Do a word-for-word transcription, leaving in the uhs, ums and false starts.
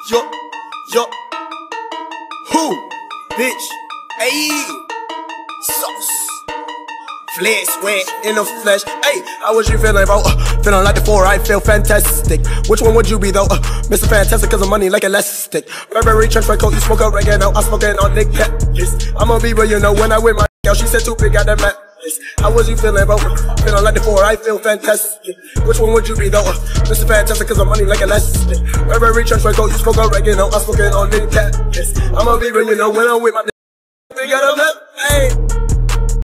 Yo, yo, who, bitch, ayy, sauce, flesh, sweat in the flesh, ayy, how was you feeling, bro? Uh, feeling like the four, I feel fantastic. Which one would you be, though? Uh, Mister Fantastic, cause of money like elastic. Burberry, trench coat, you smoke oregano, I smoke it on Nick Yes, I'ma be where you know when I with my girl, she said too big, got that mat. How was you feeling, bro? Feeling like the four, I feel fantastic. Which one would you be, though? Uh, Mister Fantastic, cause of money like elastic. Burberry, trench coat, you smoke oregano, I smoke it on Nick Yes, I'ma be where you know when I'm with my nigga. We got a left, ayy.